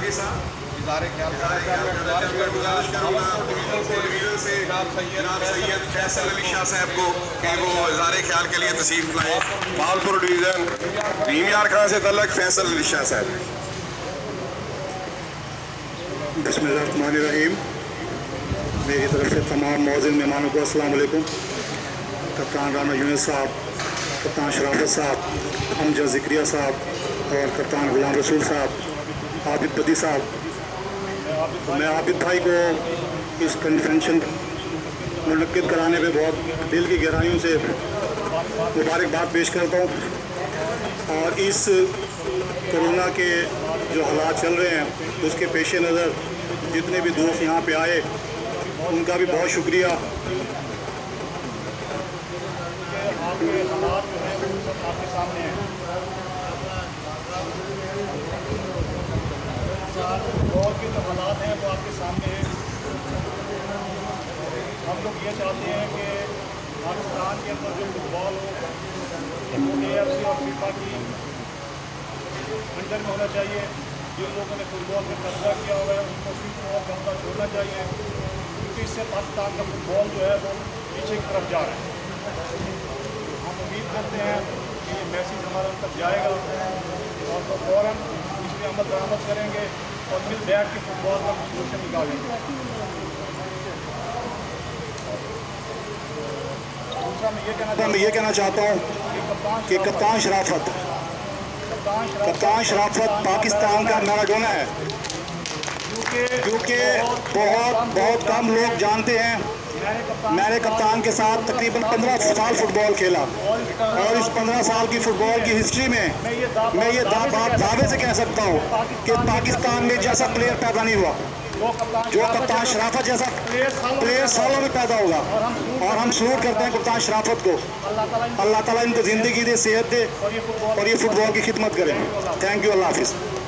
आगे साहब इदारे ख्याल से जनाब सैयद फैसल अली शाह साहब को कि वो इज़हार ख्याल के लिए तशरीफ लाए। भावलपुर डिवीज़न भीमयार खां से तल्लक फैसल अली शाह साहब। बिस्मिल्लाहिर्रहमानिर्रहीम। मेरी तरफ से तमाम मौजूद मेहमानों को अस्सलाम वालेकुम। कप्तान राना यूनिस साहब, कप्तान शराफत साहब, हमजा ज़िक्रिया साहब और कप्तान गुलाम रसूल साहब, आबिद बदी साहब, मैं आबिद भाई को इस कन्वेंशन मुनक्किद कराने पे बहुत दिल की गहराइयों से मुबारकबाद पेश करता हूँ। और इस कोरोना के जो हालात चल रहे हैं उसके पेश नज़र जितने भी दोस्त यहाँ पे आए उनका भी बहुत शुक्रिया। आपके हालात जो हैं वो आपके सामने हैं। दौर के जो हालात हैं वो आपके सामने हैं। हम लोग ये चाहते हैं कि पाकिस्तान के अंदर जो फुटबॉल हो AFC और फीफा की अंडर में होना चाहिए। जिन लोगों ने फुटबॉल पर कब्जा किया हुआ है उनको फीफा और कब्जा छोड़ना चाहिए, क्योंकि इससे पाकिस्तान का फुटबॉल जो है वो पीछे की तरफ जा रहा है। हम उम्मीद करते हैं कि ये मैसेज हमारे तक जाएगा और तो फ़ौरन इस पर अमल दरामद करेंगे और फिर बैठ के फुटबॉल का सोल्यूशन निकालेंगे। दूसरा मैं ये कहना चाहता हूँ कि कप्तान शराफत पाकिस्तान का मैराडोना है, क्योंकि बहुत कम लोग जानते हैं मैंने कप्तान के साथ तकरीबन 15 साल फुटबॉल खेला और इस 15 साल की फुटबॉल की हिस्ट्री में मैं ये बात दावे से कह सकता हूँ कि पाकिस्तान में जैसा प्लेयर पैदा नहीं हुआ जो कप्तान शराफत जैसा प्लेयर सालों में पैदा होगा। और हम सलूट करते हैं कप्तान शराफत को। अल्लाह ताला इनको ज़िंदगी दे, सेहत दे और ये फुटबॉल की खिदमत करें। Thank you. अल्लाह हाफिज़।